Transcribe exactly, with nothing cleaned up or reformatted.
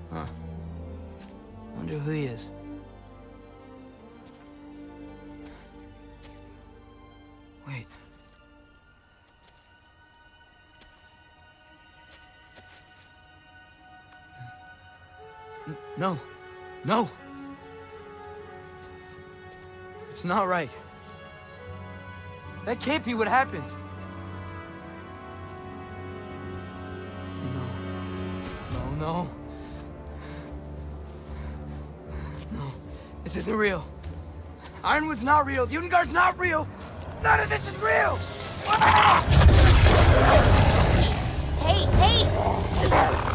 Huh. Wonder who he is. Wait. N- no. No! It's not right. That can't be what happened. No. No, no. No. This isn't real. Ironwood's not real. Ungar's not real. None of this is real! Ah! Hey, hey, hey!